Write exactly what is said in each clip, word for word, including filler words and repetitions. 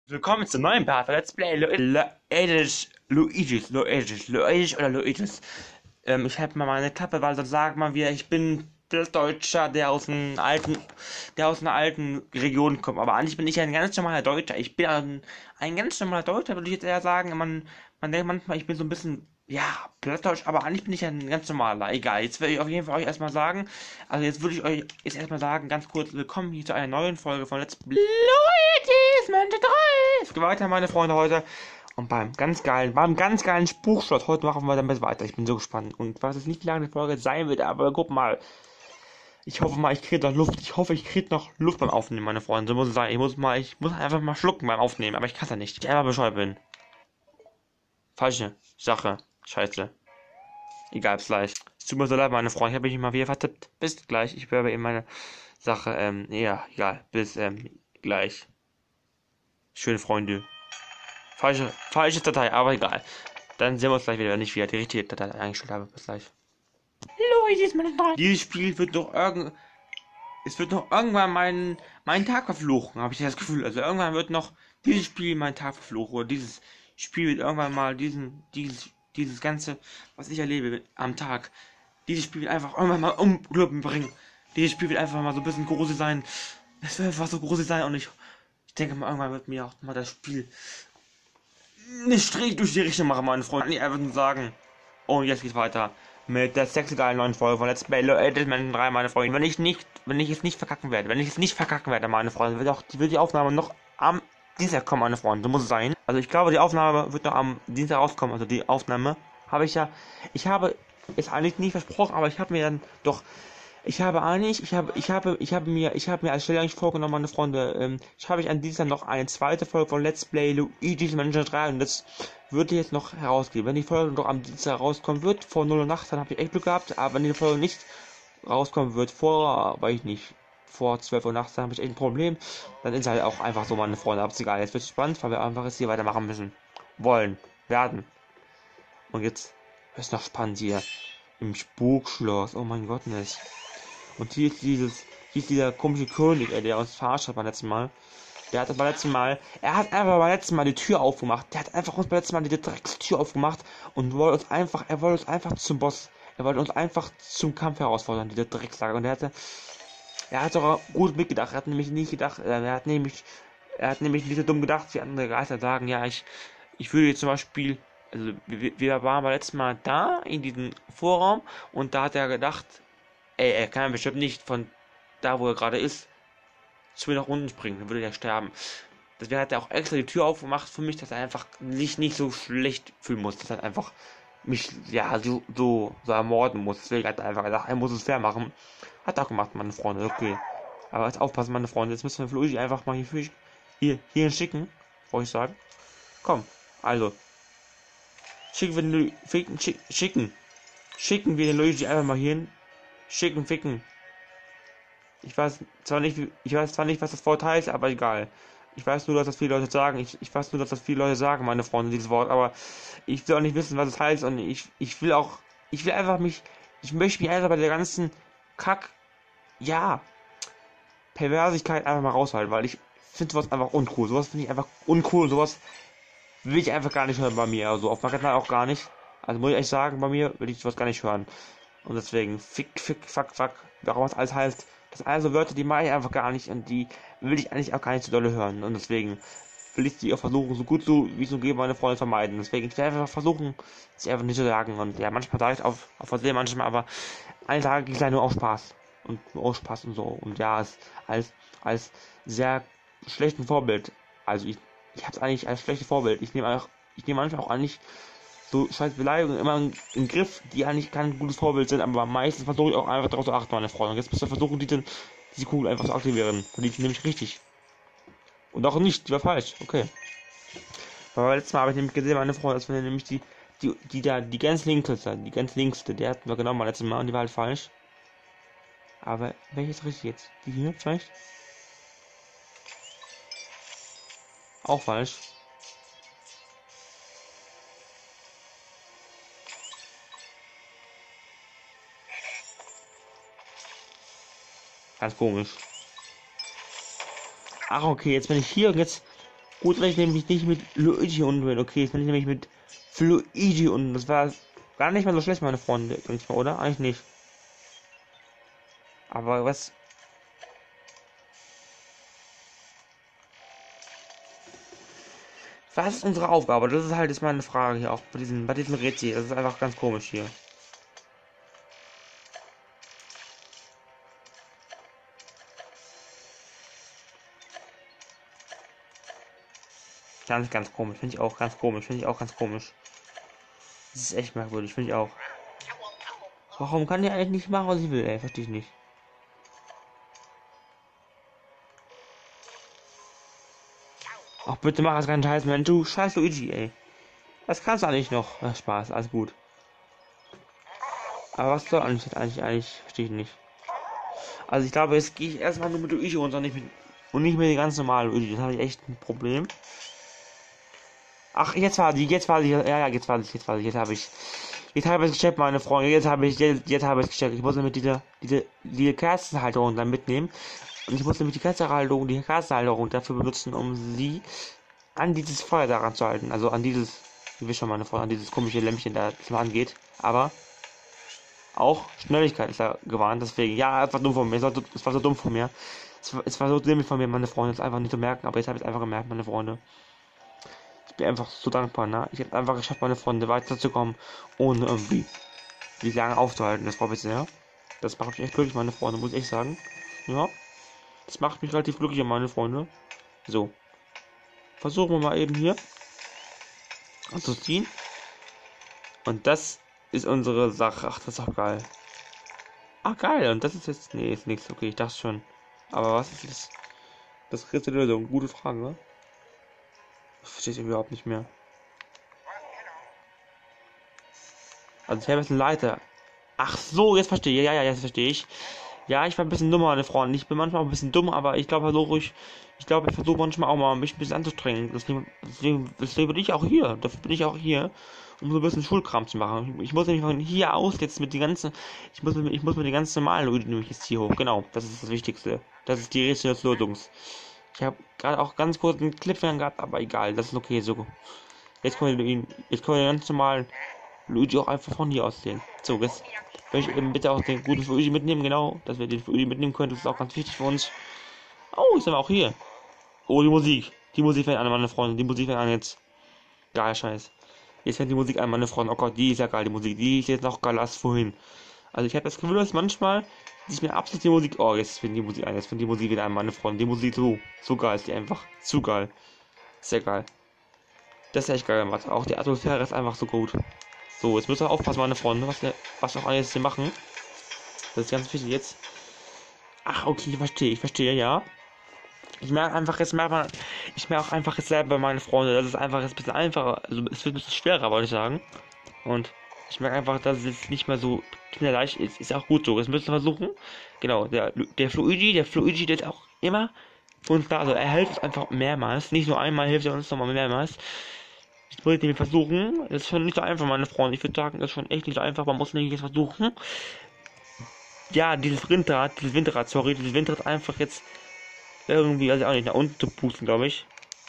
Willkommen zum neuen Part von Let's Play Luigi's, Luigi's, Luigi's, Luigi's oder Luigi's. Ähm, ich habe mal meine Klappe, weil sonst sagt man wieder, ich bin der Deutscher, der aus einem alten, der aus einer alten Region kommt. Aber eigentlich bin ich ein ganz normaler Deutscher. Ich bin ein, ein ganz normaler Deutscher, würde ich jetzt eher sagen. Man, man denkt manchmal, ich bin so ein bisschen, ja, plattdeutsch, aber eigentlich bin ich ein ganz normaler. Egal, jetzt werde ich auf jeden Fall euch erstmal sagen, also jetzt würde ich euch jetzt erstmal sagen, ganz kurz, willkommen hier zu einer neuen Folge von Let's Play Luigi's Mansion drei. Es geht weiter, meine Freunde, heute. Und beim ganz geilen, beim ganz geilen Spruchschloss. Heute machen wir damit weiter. Ich bin so gespannt. Und was es nicht lange die Folge sein wird, aber guck mal. Ich hoffe mal, ich kriege noch Luft. Ich hoffe, ich kriege noch Luft beim Aufnehmen, meine Freunde. So muss es sein. Ich muss mal, ich muss einfach mal schlucken beim Aufnehmen. Aber ich kann es ja nicht. Ich einfach bescheuert bin. Falsche Sache. Scheiße. Egal, bis gleich. Es tut mir so leid, meine Freunde. Ich habe mich mal wieder vertippt. Bis gleich. Ich werde eben meine Sache, ähm, ja, egal. Bis, ähm, gleich. Schöne Freunde. Falsche, falsche Datei, aber egal. Dann sehen wir uns gleich wieder, wenn ich wieder die richtige Datei eingestellt habe. Bis gleich. Luigi's Mansion drei. Dieses Spiel wird doch irgend... Es wird noch irgendwann meinen meinen Tag verfluchen, habe ich das Gefühl. Also irgendwann wird noch dieses Spiel meinen Tag verfluchen. Oder dieses Spiel wird irgendwann mal diesen, dieses, dieses ganze, was ich erlebe am Tag. Dieses Spiel wird einfach irgendwann mal umglücken bringen. Dieses Spiel wird einfach mal so ein bisschen groß sein. Es wird einfach so groß sein und ich, ich denke mal, irgendwann wird mir auch mal das Spiel nicht Strich durch die Richtung machen, meine Freunde. Ich einfach nur sagen. Und jetzt geht's weiter mit der sechsten geilen neuen Folge von Let's Play Luigi's Mansion drei, meine Freunde. Wenn ich nicht, wenn ich es nicht verkacken werde, wenn ich es nicht verkacken werde, meine Freunde, wird auch die, wird die Aufnahme noch am Dienstag kommen, meine Freunde. So muss es sein. Also ich glaube, die Aufnahme wird noch am Dienstag rauskommen. Also die Aufnahme habe ich ja, ich habe es eigentlich nie versprochen, aber ich habe mir dann doch Ich habe eigentlich, ich habe, ich habe, ich habe mir, ich habe mir als Stelle eigentlich vorgenommen, meine Freunde, ähm, ich habe ich an dieser noch eine zweite Folge von Let's Play Luigi's Mansion drei und das würde ich jetzt noch herausgeben. Wenn die Folge noch am Dienstag rauskommen wird, vor null Uhr nachts, dann habe ich echt Glück gehabt, aber wenn die Folge nicht rauskommen wird, vor, weiß ich nicht, vor zwölf Uhr nachts, dann habe ich echt ein Problem, dann ist halt auch einfach so, meine Freunde, aber ist egal, jetzt wird es spannend, weil wir einfach jetzt hier weitermachen müssen, wollen, werden. Und jetzt ist noch spannend hier im Spukschloss, oh mein Gott, nicht. Und hier ist dieses, hier ist dieser komische König, ey, der uns verarscht hat beim letzten Mal. Der hat beim letzten Mal, er hat einfach beim letzten Mal die Tür aufgemacht. Der hat einfach uns beim letzten Mal die Dreckstür aufgemacht und wollte uns einfach, er wollte uns einfach zum Boss, er wollte uns einfach zum Kampf herausfordern, diese Dreckslage. Und er hatte, er hat sogar gut mitgedacht. Er hat nämlich nicht gedacht, er hat nämlich, er hat nämlich nicht so dumm gedacht, wie andere Geister sagen, ja, ich, ich würde jetzt zum Beispiel, also wir, wir waren beim letzten Mal da in diesem Vorraum und da hat er gedacht, ey, er kann bestimmt nicht von da, wo er gerade ist, zu mir nach unten springen, dann würde er sterben. Deswegen hat er auch extra die Tür aufgemacht für mich, dass er einfach sich nicht so schlecht fühlen muss, dass er einfach mich, ja, so, so, so ermorden muss. Deswegen hat er einfach gesagt, er muss es fair machen. Hat er auch gemacht, meine Freunde, okay. Aber jetzt aufpassen, meine Freunde, jetzt müssen wir Luigi einfach mal hier, hier, hierhin schicken, wollte ich sagen. Komm, also, schicken wir den, schicken, schicken, schicken wir den Luigi einfach mal hierhin. Schicken, ficken. Ich weiß zwar nicht, ich weiß zwar nicht, was das Wort heißt, aber egal. Ich weiß nur, dass das viele Leute sagen. Ich, ich weiß nur, dass das viele Leute sagen, meine Freunde, dieses Wort. Aber ich will auch nicht wissen, was es heißt. Und ich, ich will auch, ich will einfach mich, ich möchte mich einfach bei der ganzen Kack, ja, Perversigkeit einfach mal raushalten, weil ich finde sowas einfach uncool. Sowas finde ich einfach uncool. Sowas will ich einfach gar nicht hören bei mir. Also auf meinem Kanal auch gar nicht. Also muss ich echt sagen, bei mir will ich sowas gar nicht hören. Und deswegen, fick, fick, fuck, fuck, warum das alles heißt, das sind also Wörter, die mache ich einfach gar nicht und die will ich eigentlich auch gar nicht so dolle hören. Und deswegen will ich die auch versuchen, so gut so, wie es so geht, meine Freunde vermeiden. Deswegen, ich will einfach versuchen, sie einfach nicht zu sagen. Und ja, manchmal sage ich auf, auf Versehen, manchmal, aber eine Tage geht es nur auf Spaß. Und nur auf Spaß und so. Und ja, als, als, als sehr schlechten Vorbild. Also ich, ich habe es eigentlich als schlechtes Vorbild. Ich nehme auch, ich nehme manchmal auch eigentlich so scheiß Beleidigungen immer im, im Griff, die eigentlich kein gutes Vorbild sind, aber meistens versuche ich auch einfach darauf zu achten, meine Freunde. Und jetzt müsst ihr versuchen, diese, diese Kugel einfach zu aktivieren. Dann liegt die nämlich richtig. Und auch nicht, die war falsch. Okay. Aber letztes Mal habe ich nämlich gesehen, meine Freunde, dass wir nämlich die, die, die da, die ganz linke, die ganz linkste, der hatten wir genommen beim letzten Mal und die war halt falsch. Aber welche ist richtig jetzt? Die hier vielleicht? Auch falsch. Ganz komisch. Ach, okay, jetzt bin ich hier und jetzt Gut, wenn ich nämlich nicht mit Luigi unten bin. Okay, jetzt bin ich nämlich mit Luigi unten. Das war gar nicht mal so schlecht, meine Freunde. Denke ich mal, oder? Eigentlich nicht. Aber was... Was ist unsere Aufgabe? Das ist halt jetzt meine Frage hier auch bei diesem, bei diesem Rätsel. Das ist einfach ganz komisch hier. Ganz, ganz komisch. Finde ich auch ganz komisch. Finde ich auch ganz komisch. Das ist echt merkwürdig. Finde ich auch. Warum kann der eigentlich nicht machen, was ich will, ey? Verstehe ich nicht. Ach, bitte mach das keinen Scheiß, Mensch. Du scheiß Luigi, ey. Das kannst du eigentlich noch. Ach, Spaß. Alles gut. Aber was soll eigentlich, eigentlich, eigentlich? Verstehe ich nicht. Also ich glaube, jetzt gehe ich erstmal nur mit Luigi runter und nicht mit, und nicht mit dem ganz normalen Luigi. Das habe ich echt ein Problem. Ach, jetzt war die, jetzt war die, ja, ja, jetzt war ich, jetzt war ich, jetzt habe ich, jetzt habe ich es gecheckt, meine Freunde, jetzt habe ich, jetzt, jetzt habe ich es gecheckt. Ich muss nämlich diese, diese, diese Kerzenhalterung dann mitnehmen. Und ich muss nämlich die Kerzenhalterung, die Kerzenhalterung dafür benutzen, um sie an dieses Feuer daran zu halten. Also an dieses, wie wir schon meine Freunde, an dieses komische Lämpchen da zum angeht. Aber auch Schnelligkeit ist da gewarnt, deswegen, ja, es war dumm von mir, es war, es war so dumm von mir. Es war, es war so dämlich von mir, meine Freunde, es einfach nicht zu merken, aber jetzt habe ich es einfach gemerkt, meine Freunde. Ich bin einfach so dankbar, ne? Ich habe einfach geschafft, meine Freunde weiterzukommen, ohne irgendwie die lange aufzuhalten. Das war bisher. Das macht mich echt glücklich, meine Freunde, muss ich sagen. Ja. Das macht mich relativ glücklich, meine Freunde. So. Versuchen wir mal eben hier anzuziehen. Und das ist unsere Sache. Ach, das ist auch geil. Ach, geil. Und das ist jetzt... Nee, ist nichts. Okay, ich dachte schon. Aber was ist das? Das ist die Lösung. Gute Frage, ne? Ich verstehe es überhaupt nicht mehr. Also ich habe jetzt eine Leiter. Ach so, jetzt verstehe ich. Ja, ja, jetzt verstehe ich. Ja, ich war ein bisschen dummer, meine Freunde. Ich bin manchmal auch ein bisschen dumm, aber ich glaube, versuche ich, ich glaube, ich versuche manchmal auch mal mich ein bisschen anzustrengen. Deswegen, deswegen, deswegen bin ich auch hier. Dafür bin ich auch hier, um so ein bisschen Schulkram zu machen. Ich, ich muss nämlich von hier aus jetzt mit den ganzen, ich muss, ich muss mit den ganz normalen Leuten nämlich jetzt hier hoch. Genau, das ist das Wichtigste. Das ist die Rätsel des Lösungs. Ich habe gerade auch ganz kurz einen Clip gehabt, aber egal, das ist okay so. Jetzt können wir ihn, jetzt können wir ganz normal Luigi auch einfach von hier aus sehen. So, jetzt möchte ich eben bitte auch den guten Luigi mitnehmen, genau, dass wir den Luigi mitnehmen können, das ist auch ganz wichtig für uns. Oh, ist aber auch hier. Oh, die Musik. Die Musik fängt an, meine Freunde, die Musik fängt an jetzt. Geil, Scheiß. Jetzt fängt die Musik an, meine Freunde. Oh Gott, die ist ja geil, die Musik. Die ist jetzt noch geiler als vorhin. Also ich habe das Gefühl, dass manchmal sich mir absolut die Musik... Oh, jetzt fängt die Musik an, jetzt fängt die Musik wieder an, meine Freunde. Die Musik so, so geil ist die einfach. Zu geil. Sehr geil. Das ist echt geil gemacht. Auch die Atmosphäre ist einfach so gut. So, jetzt müssen wir aufpassen, meine Freunde, was wir, was wir auch alles hier machen. Das ist ganz wichtig jetzt. Ach, okay, ich verstehe, ich verstehe, ja. Ich merke einfach, jetzt merkt man, ich merke auch einfach jetzt selber, meine Freunde, das ist einfach jetzt ein bisschen einfacher, also es wird ein bisschen schwerer, wollte ich sagen. Und ich merke einfach, dass es jetzt nicht mehr so kinderleicht ist, ist auch gut so. Jetzt müssen wir versuchen, genau, der, der Luigi, der Luigi, der ist auch immer für uns da, also er hilft uns einfach mehrmals, nicht nur einmal hilft er uns nochmal mehrmals. Ich wollte nämlich versuchen, das ist schon nicht so einfach, meine Freunde, ich würde sagen, das ist schon echt nicht so einfach, man muss nämlich jetzt versuchen, ja, dieses Windrad, dieses Windrad, sorry, dieses Windrad einfach jetzt irgendwie, also auch nicht nach unten zu pusten, glaube ich.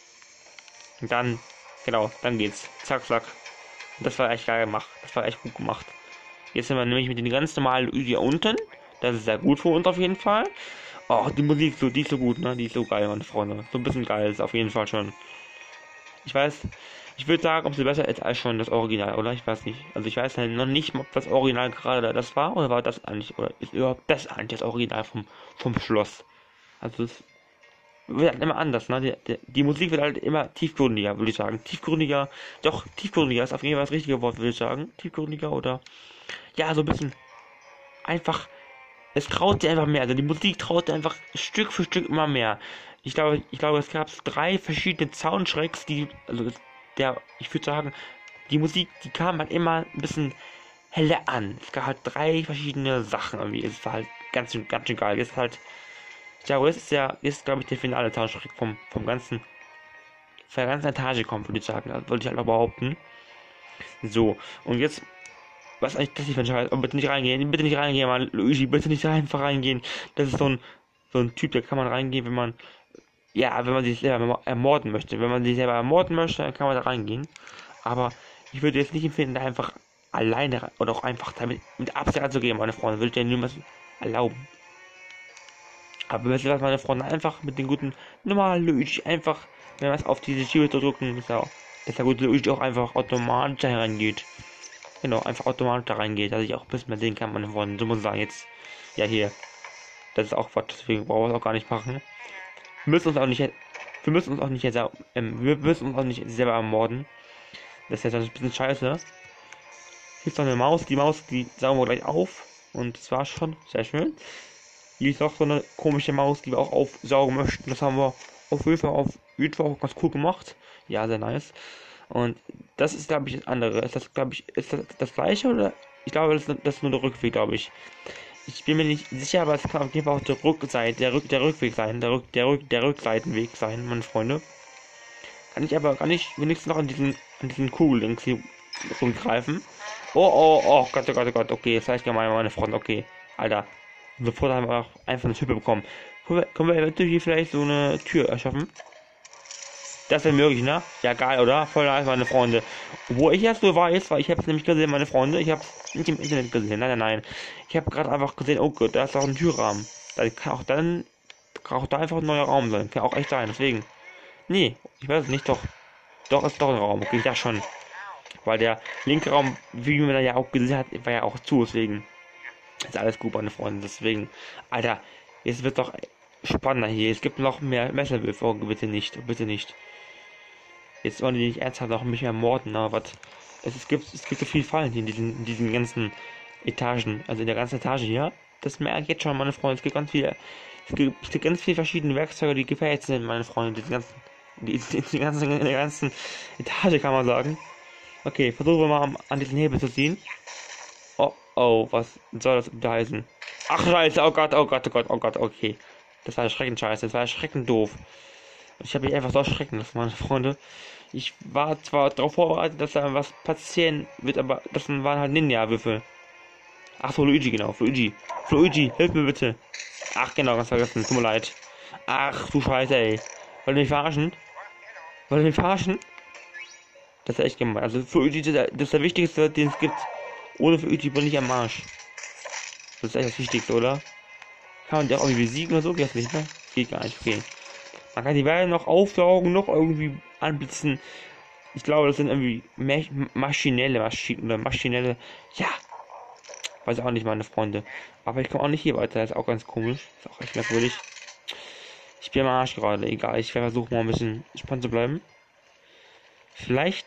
Und dann, genau, dann geht's. Zack, zack. Das war echt geil gemacht. Das war echt gut gemacht. Jetzt sind wir nämlich mit den ganz normalen Luigi unten. Das ist sehr gut für uns auf jeden Fall. Oh, die Musik, so, die ist so gut, ne? Die ist so geil, meine Freunde. So ein bisschen geil ist auf jeden Fall schon. Ich weiß, ich würde sagen, ob sie besser ist als schon das Original, oder? Ich weiß nicht. Also ich weiß halt noch nicht, ob das Original gerade das war, oder war das eigentlich, oder ist überhaupt das eigentlich das Original vom, vom Schloss? Also es wird halt immer anders, ne? Die, die, die Musik wird halt immer tiefgründiger, würde ich sagen. Tiefgründiger, doch, tiefgründiger ist auf jeden Fall das richtige Wort, würde ich sagen. Tiefgründiger oder, ja, so ein bisschen einfach, es traut dir einfach mehr. Also die Musik traut dir einfach Stück für Stück immer mehr. Ich glaube, ich glaube, es gab drei verschiedene Soundtracks, die, also der, ich würde sagen, die Musik, die kam halt immer ein bisschen heller an. Es gab halt drei verschiedene Sachen irgendwie. Es war halt ganz schön, ganz schön geil. Es ist halt, ich glaube, das ist ja, ist glaube ich der finale Soundtrack vom, vom ganzen, von der ganzen Etage kommt, würde ich sagen. Das wollte ich halt noch behaupten. So, und jetzt, was eigentlich das nicht für ein Scheiß? Oh, bitte nicht reingehen, bitte nicht reingehen, Mann. Luigi, bitte nicht einfach reingehen. Das ist so ein, so ein Typ, der kann man reingehen, wenn man Ja, wenn man sich selber ermorden möchte. Wenn man sich selber ermorden möchte, dann kann man da reingehen. Aber ich würde jetzt nicht empfehlen, da einfach alleine rein- oder auch einfach damit mit Absicht anzugehen, meine Freunde. Würde ich dir niemals erlauben. Aber wisst ihr was, meine Freunde, einfach mit den guten normalen Luigi einfach, wenn wir es auf diese Schiebe drücken, ist ja, dass der gute Luigi auch einfach automatisch da reingeht. Genau, einfach automatisch da reingeht, dass ich auch ein bisschen mehr sehen kann, meine Freunde. So muss ich sagen, jetzt, ja hier, das ist auch Quatsch, deswegen brauchen wir es auch gar nicht machen. Wir müssen uns auch nicht, wir müssen uns auch nicht, jetzt, ähm, wir müssen uns auch nicht selber ermorden. Das ist jetzt ein bisschen scheiße. Hier ist noch eine Maus, die Maus, die saugen wir gleich auf. Und das war schon, sehr schön. Hier ist noch so eine komische Maus, die wir auch aufsaugen möchten. Das haben wir auf jeden Fall auf YouTube auch ganz cool gemacht. Ja, sehr nice. Und das ist, glaube ich, das andere. Ist das, glaube ich, ist das das gleiche oder? Ich glaube, das, das ist nur der Rückweg, glaube ich. Ich bin mir nicht sicher, aber es kann auf jeden Fall auch der Rückseite, der, Rück, der Rückweg sein, der, Rück, der, Rück, der Rückseitenweg sein, meine Freunde. Kann ich aber, kann ich wenigstens noch an diesen, an diesen Kugellinks hier rumgreifen. Oh, oh, oh, Gott, oh Gott, oh Gott, okay, das heißt gemein, meine Freunde, okay. Alter, sofort haben wir auch einfach eine Schippe bekommen. Können wir, können wir eventuell hier vielleicht so eine Tür erschaffen? Das wäre möglich, ne? Ja, geil, oder? Voll nice, meine Freunde. Wo ich jetzt so weiß, weil ich habe es nämlich gesehen, meine Freunde, ich habe es nicht im Internet gesehen, nein, nein, nein. Ich habe gerade einfach gesehen, oh Gott, da ist auch ein Türrahmen. Da kann auch dann, kann auch da einfach ein neuer Raum sein. Kann auch echt sein, deswegen. Nee, ich weiß es nicht, doch. Doch, ist doch ein Raum, okay, ja schon. Weil der linke Raum, wie man da ja auch gesehen hat, war ja auch zu, deswegen. Ist alles gut, meine Freunde, deswegen. Alter, jetzt wird doch spannender hier. Es gibt noch mehr Messerwürfe, oh, bitte nicht, bitte nicht. Jetzt wollen die nicht ernsthaft noch mich ermorden, aber was? Es, es gibt es gibt so viel Fallen hier in diesen, in diesen ganzen Etagen, also in der ganzen Etage hier. Das merke ich jetzt schon, meine Freunde. Es gibt ganz viele, es gibt, es gibt ganz viele verschiedene Werkzeuge, die gefährlich sind, meine Freunde. Die ganzen, die, die, die ganzen, in der ganzen Etage kann man sagen. Okay, versuchen wir mal an, an diesen Hebel zu ziehen. Oh, oh, was soll das da heißen? Ach scheiße, oh Gott, oh Gott, oh Gott, oh Gott, okay. Das war erschreckend scheiße, das war erschreckend doof. Ich habe mich einfach so erschrecken lassen, meine Freunde. Ich war zwar darauf vorbereitet, dass da was passieren wird, aber das waren halt Ninja-Würfel. Ach so, Luigi, genau. Luigi. Luigi, hilf mir bitte. Ach, genau, ganz vergessen. Tut mir leid. Ach, du Scheiße, ey. Wollt ihr mich verarschen? Wollt ihr mich verarschen? Das ist echt gemein. Also, Luigi, das ist der wichtigste, den es gibt. Ohne Luigi bin ich am Arsch. Das ist echt das Wichtigste, oder? Kann man die auch irgendwie besiegen oder so? Geht das nicht, ne? Geht gar nicht, okay. Man kann die Welt noch aufsaugen, noch irgendwie anblitzen. Ich glaube, das sind irgendwie maschinelle Maschinen oder maschinelle. Ja. Weiß auch nicht, meine Freunde. Aber ich komme auch nicht hier weiter. Das ist auch ganz komisch. Ist auch echt merkwürdig. Ich bin am Arsch gerade. Egal. Ich werde versuchen, mal ein bisschen spannend zu bleiben. Vielleicht.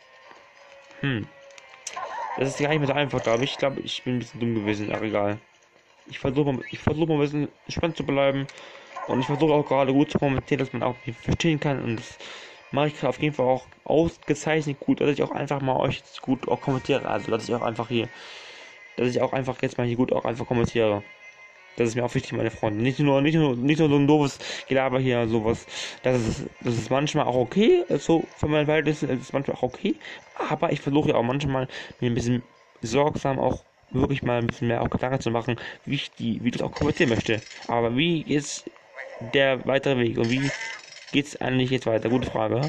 Hm. Das ist gar nicht mehr so einfach, glaube ich. Ich glaube, ich bin ein bisschen dumm gewesen. Aber egal. Ich versuche mal, ich versuche mal ein bisschen spannend zu bleiben. Und ich versuche auch gerade gut zu kommentieren, dass man auch verstehen kann. Und das mache ich auf jeden Fall auch ausgezeichnet gut, dass ich auch einfach mal euch gut auch kommentiere. Also, dass ich auch einfach hier, dass ich auch einfach jetzt mal hier gut auch einfach kommentiere. Das ist mir auch wichtig, meine Freunde. Nicht nur, nicht nur, nicht nur so ein doofes Gelaber hier, sowas. Das ist, das ist manchmal auch okay. So, für mein Verhältnis ist es manchmal auch okay. Aber ich versuche ja auch manchmal mir ein bisschen sorgsam auch wirklich mal ein bisschen mehr auch Gedanken zu machen, wie ich die, wie ich das auch kommentieren möchte. Aber wie ist der weitere Weg und wie geht's eigentlich jetzt weiter? Gute Frage.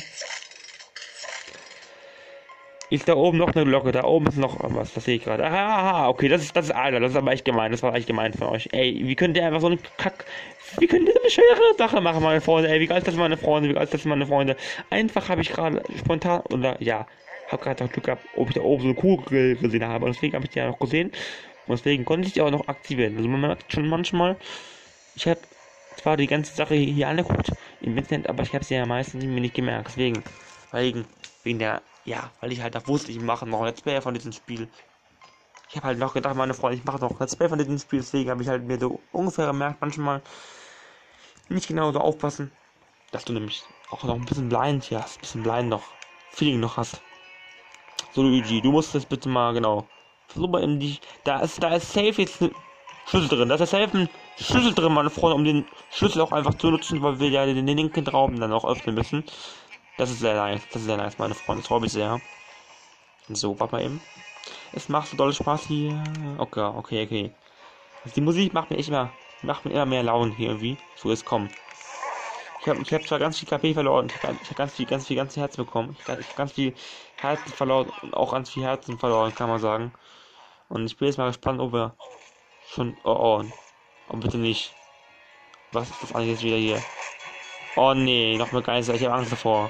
Ist da oben noch eine Glocke? Da oben ist noch was, das sehe ich gerade. Aha, okay, das ist, das ist Alter, das ist aber echt gemein, das war echt gemein von euch. Ey, wie könnt ihr einfach so einen Kack, wie könnt ihr so eine schwere Sache machen, meine Freunde? Ey, wie geil ist das, meine Freunde, wie geil ist das, meine Freunde? Einfach habe ich gerade spontan, oder, ja, habe gerade das Glück gehabt, ob ich da oben so eine Kugel gesehen habe, und deswegen habe ich die ja noch gesehen, und deswegen konnte ich die auch noch aktivieren. Also man merkt schon manchmal, ich habe zwar die ganze Sache hier angeguckt im Internet, aber ich habe sie ja meistens mir nicht gemerkt, deswegen, wegen, wegen der, ja, weil ich halt da wusste, ich mache noch ein Let's Play von diesem Spiel. Ich habe halt noch gedacht, meine Freunde, ich mache noch ein Let's Play von diesem Spiel, deswegen habe ich halt mir so ungefähr gemerkt, manchmal nicht genau so aufpassen, dass du nämlich auch noch ein bisschen blind hier hast, ein bisschen blind noch, Feeling noch hast. So, Luigi, du musst das bitte mal, genau, versuch mal in die, da ist, da ist safe jetzt ein Schlüssel drin, da ist safe ein Schlüssel drin, meine Freunde, um den Schlüssel auch einfach zu nutzen, weil wir ja den linken Raum dann auch öffnen müssen. Das ist sehr nice, das ist sehr nice, meine Freunde, das freut mich sehr. So, warte mal eben. Es macht so doll Spaß hier. Okay, okay, okay. Also die Musik macht mir echt immer, macht mir immer mehr Laune hier irgendwie. So, jetzt komm. Ich habe ich hab zwar ganz viel K P verloren, ich habe hab ganz viel, ganz viel, ganz viel Herzen bekommen. Ich habe ganz viel Herzen verloren und auch ganz viel Herzen verloren, kann man sagen. Und ich bin jetzt mal gespannt, ob wir schon. Oh, oh. Oh, bitte nicht. Was ist das eigentlich jetzt wieder hier? Oh nee, noch mehr Geister, ich habe Angst davor.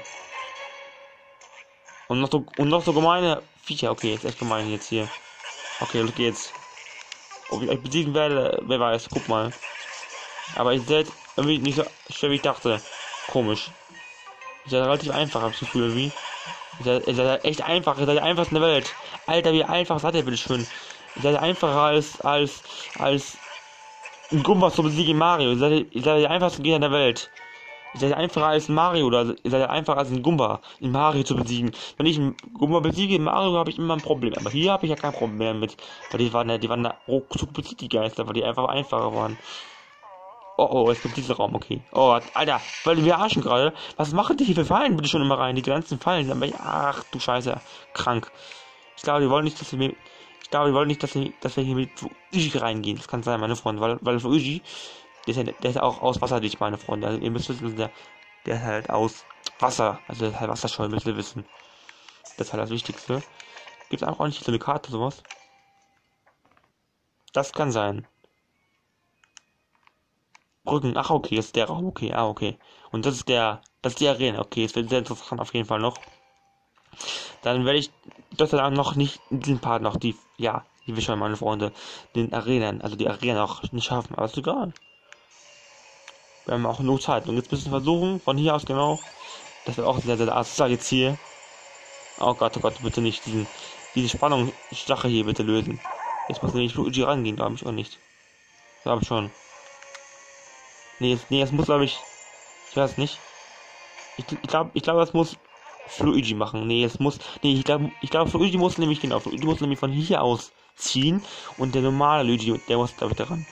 Und noch so, und noch so gemeine Viecher, okay, ist echt gemein jetzt hier. Okay, los geht's. Ob ich euch besiegen werde, wer weiß, guck mal. Aber ich seid irgendwie nicht so schwer wie ich dachte. Komisch. Ist ja relativ einfach, hab ich das Gefühl irgendwie. Ist ja, ist ja echt einfach, ist ja der einfachste in der Welt. Alter, wie einfach seid ihr bitte schön. Ist ja einfacher als, als, als ein Gumba zu besiegen in Mario. Ihr seid, ihr seid der einfachste Gegner der Welt. Ihr seid einfacher als ein Mario oder ihr seid einfacher als ein Gumba in Mario zu besiegen. Wenn ich einen Gumba besiege in Mario, habe ich immer ein Problem. Aber hier habe ich ja kein Problem mehr mit. Weil die waren ja, die waren da ruckzuck besiegt, die Geister, weil die einfach einfacher waren. Oh, oh, es gibt dieser Raum, okay. Oh, Alter, weil wir arschen gerade. Was machen die hier für Fallen bitte schon immer rein? Die ganzen Fallen. Aber ach, du Scheiße. Krank. Ich glaube, die wollen nicht, dass wir mit, ich glaube, die wollen nicht, dass wir, dass wir hier mit Fuji reingehen. Das kann sein, meine Freunde. Weil, weil Fuji, der ist ja, der ist ja auch aus wasserdicht, meine Freunde. Also, ihr müsst wissen, der, der ist halt aus Wasser. Also, der ist halt wasserscheu, müsst ihr wissen. Das ist halt das Wichtigste. Gibt es auch nicht so eine Karte, sowas? Das kann sein. Brücken, ach okay, das ist der Raum, okay, ah okay. Und das ist der, das ist die Arena, okay, das wird sehr interessant auf jeden Fall noch. Dann werde ich Gott sei Dank noch nicht in diesem Part noch die, ja, wie wir schon meine Freunde, den Arenen, also die Arena auch nicht schaffen, aber ist egal. Wir haben auch nur Zeit und jetzt müssen wir versuchen, von hier aus genau, das wird auch sehr, sehr assozial jetzt hier. Oh Gott, oh Gott, bitte nicht diesen, diese Spannung, Sache hier bitte lösen. Jetzt muss nämlich Luigi rangehen, glaube ich, auch nicht. Glaube ich schon. Nee, es, nee, es muss, glaube ich, ich weiß nicht. Ich, ich glaube, ich glaube, das muss Luigi machen. Nee, es muss, nee, ich glaube, ich glaube, Luigi muss nämlich, genau, Luigi muss nämlich von hier aus ziehen und der normale Luigi, der muss, glaube ich, daran.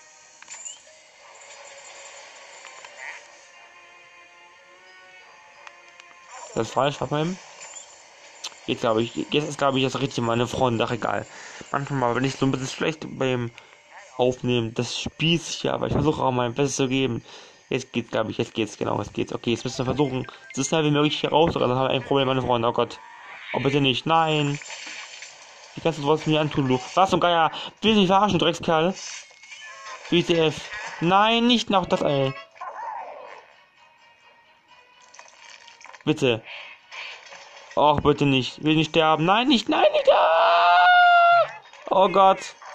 Das ist falsch, warte mal. Jetzt glaube ich, jetzt ist, glaube ich, das richtig, meine Freunde, ach egal. Manchmal bin ich so ein bisschen schlecht beim Aufnehmen des Spiels hier, aber ich versuche auch mein Bestes zu geben. Jetzt geht's, glaube ich, jetzt geht's, genau, jetzt geht's. Okay, jetzt müssen wir versuchen, so schnell wie möglich hier raus, oder dann haben wir ein Problem, meine Freunde, oh Gott. Oh, bitte nicht, nein. Wie kannst du sowas mir antun, du? Was zum Geier? Will dich verarschen, Dreckskerl? W T F. Nein, nicht noch das, ey. Bitte. Och, bitte nicht. Will nicht sterben. Nein, nicht, nein, nicht. Ah! Oh Gott.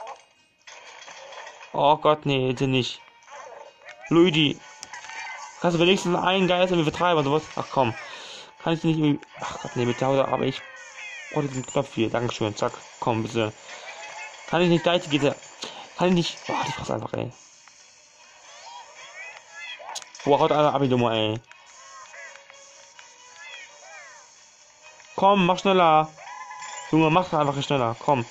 Oh Gott, nee, bitte nicht. Luigi. Kannst du wenigstens einen Geist irgendwie vertreiben oder sowas? Ach komm. Kann ich nicht irgendwie. Ach Gott, nee, bitte, aber ich brauche diesen Knopf hier. Dankeschön. Zack. Komm, bitte. Kann ich nicht Deite, bitte. Kann ich nicht. Boah, die Fresse einfach, ey. Boah, haut einer ab, die Nummer, ey. Komm, mach schneller. Junge, mach einfach schneller. Komm.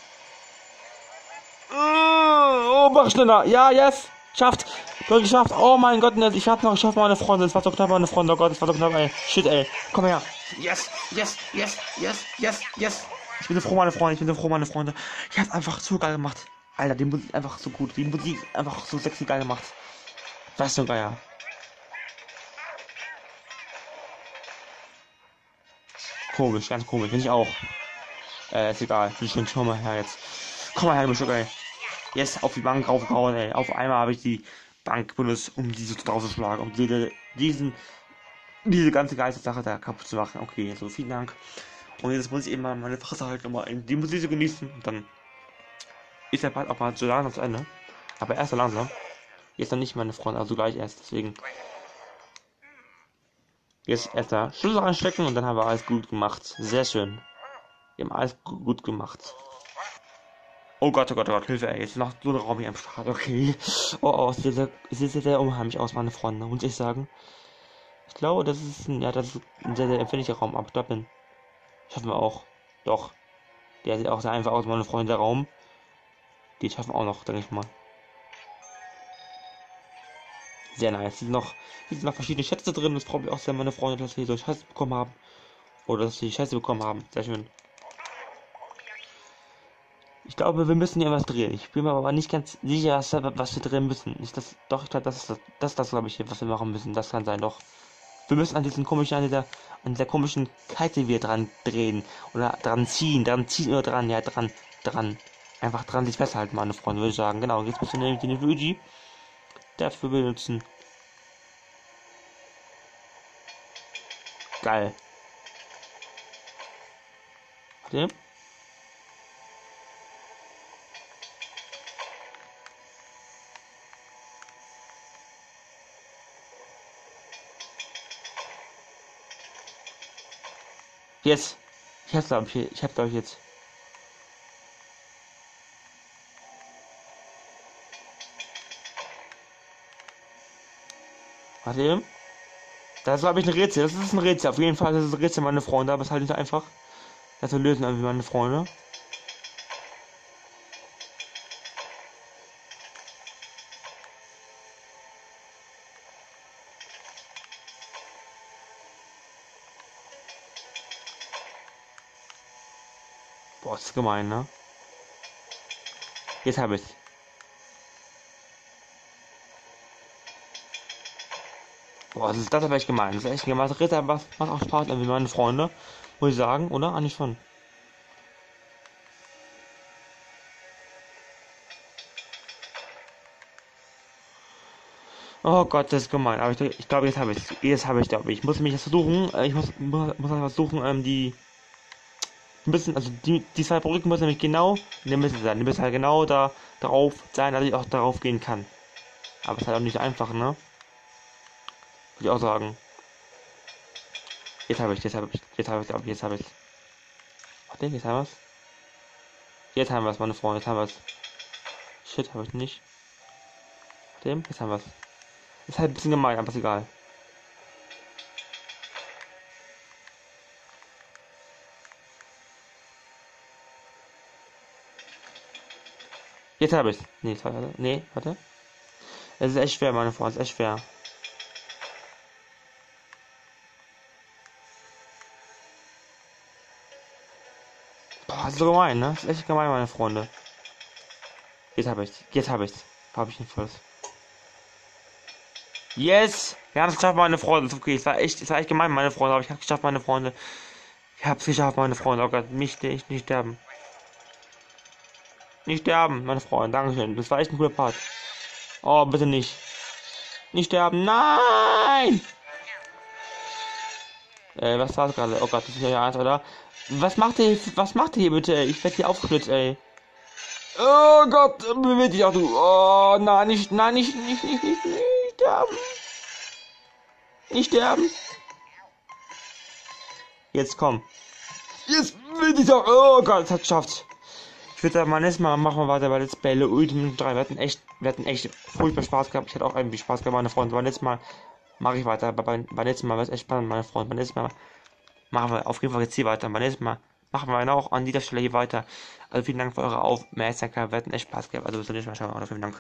Oh, mach schneller. Ja, yes. Schafft. Du hast geschafft. Oh mein Gott, ich hab's noch geschafft, meine Freunde. Es war so knapp, meine Freunde. Oh Gott, es war so knapp, ey. Shit, ey. Komm her. Yes, yes, yes, yes, yes, yes. Ich bin so froh, meine Freunde. Ich bin so froh, meine Freunde. Ich hab's einfach so geil gemacht. Alter, die Musik einfach so gut. Die Musik einfach so sexy geil gemacht. Was ist so geil. Komisch, ganz komisch. Finde ich auch. Äh, ist egal. Bin schon, komm mal her jetzt. Komm mal her, du Stück, ey. Jetzt auf die Bank raufgehauen, ey. Auf einmal habe ich die Bank benutzt, um diese drauf zu schlagen. Um diese, diesen, diese ganze geile Sache da kaputt zu machen. Okay, so, vielen Dank. Und jetzt muss ich eben mal meine Fresse halt nochmal in die Musik genießen. Und dann ist der Part auch mal so langsam zu Ende. Aber erst so langsam. Jetzt noch nicht, meine Freunde, also gleich erst. Deswegen. Jetzt erst da Schlüssel reinstecken und dann haben wir alles gut gemacht. Sehr schön. Wir haben alles gut gemacht. Oh Gott, oh Gott, oh Gott, Hilfe, ey. Jetzt noch so ein Raum hier am Start, okay. Oh, oh, es sieht sehr, es sieht sehr, sehr unheimlich aus, meine Freunde, muss ich sagen. Ich glaube, das ist ein, ja, das ist ein sehr, sehr empfindlicher Raum, aber da bin. Schaffen wir auch. Doch. Der sieht auch sehr einfach aus, meine Freunde, der Raum. Die schaffen wir auch noch, denke ich mal. Sehr nice. Hier sind noch, hier sind noch verschiedene Schätze drin. Das freut mich auch sehr, meine Freunde, dass wir so Scheiße bekommen haben. Oder dass sie Scheiße bekommen haben. Sehr schön. Ich glaube, wir müssen hier was drehen. Ich bin mir aber nicht ganz sicher, was wir drehen müssen. Ist das, doch, ich glaube, das ist das, das, ist das glaube ich, was wir machen müssen. Das kann sein, doch. Wir müssen an diesen komischen, an dieser, an dieser komischen Kette wieder dran drehen. Oder dran ziehen. Dran ziehen oder dran. Ja, dran. Dran. Einfach dran sich festhalten, meine Freunde, würde ich sagen. Genau, jetzt müssen wir den Luigi dafür benutzen. Geil. Okay. Jetzt. Ich hab's glaube ich. Ich hab's glaube ich jetzt. Warte. Das ist glaube ich ein Rätsel. Das ist ein Rätsel. Auf jeden Fall das ist ein Rätsel, meine Freunde. Aber es ist halt nicht einfach. Das zu lösen, irgendwie, meine Freunde. Boah, das ist gemein, ne? Jetzt habe ich's. Boah, das ist das aber echt gemein. Das ist echt gemein. Das Ritter macht auch Spaß, wie meine Freunde. Muss ich sagen, oder? Eigentlich schon. Oh Gott, das ist gemein. Aber ich, ich glaube, jetzt habe ich Jetzt habe ich, glaube ich. Ich muss mich jetzt versuchen. äh, Ich muss, muss, muss versuchen, ähm, die. Ein bisschen, also die, die zwei Brücken müssen nämlich genau in der Mitte sein. Die müssen halt genau da drauf sein, dass ich auch darauf gehen kann. Aber es ist halt auch nicht einfach, ne? Würde ich auch sagen. Jetzt habe ich, jetzt habe ich, jetzt habe ich, glaube ich, jetzt habe ich. Warte, jetzt haben wir es. Jetzt haben wir es, meine Freunde, jetzt haben wir es. Shit, habe ich nicht. Warte, jetzt haben wir es. Ist halt ein bisschen gemein, aber ist egal. Jetzt habe ich es. Nee, warte, nee, warte. Es ist echt schwer, meine Freunde, es ist echt schwer. Boah, das ist so gemein, ne? Das ist echt gemein, meine Freunde. Jetzt habe ich Jetzt habe ich Habe ich nicht volles. Yes! Wir haben es geschafft, meine Freunde. Okay, es war echt, es war echt gemein, meine Freunde, aber ich habe es geschafft, meine Freunde. Ich habe es geschafft, meine Freunde. Oh Gott, mich nicht, nicht sterben. Nicht sterben, meine Freunde. Dankeschön. Das war echt ein cooler Part. Oh, bitte nicht. Nicht sterben. Nein! Äh, was war das gerade? Oh Gott, das ist ja eins, oder? Was macht ihr, was macht ihr hier bitte? Ich werde hier aufgeschlitzt, ey. Oh Gott, beweg dich auch, du. Oh, nein, nicht, nein, nicht, nicht, nicht, nicht, nicht sterben. Nicht sterben. Jetzt komm. Jetzt will ich doch. Oh Gott, es hat geschafft. Ich würde sagen, mal nächstes Mal machen wir weiter bei Let's Play Ultimate drei. Wir hatten echt, wir hatten echt furchtbar Spaß gehabt. Ich hatte auch irgendwie Spaß gehabt, meine Freunde. Beim nächsten Mal mache ich weiter. Beim, beim nächsten Mal wird es echt spannend, meine Freunde. Beim nächsten Mal machen wir auf jeden Fall jetzt hier weiter. Beim nächsten Mal machen wir auch an dieser Stelle hier weiter. Also vielen Dank für eure Aufmerksamkeit. Wir hatten echt Spaß gehabt. Also bis zum nächsten Mal. Schauen wir mal. Vielen Dank.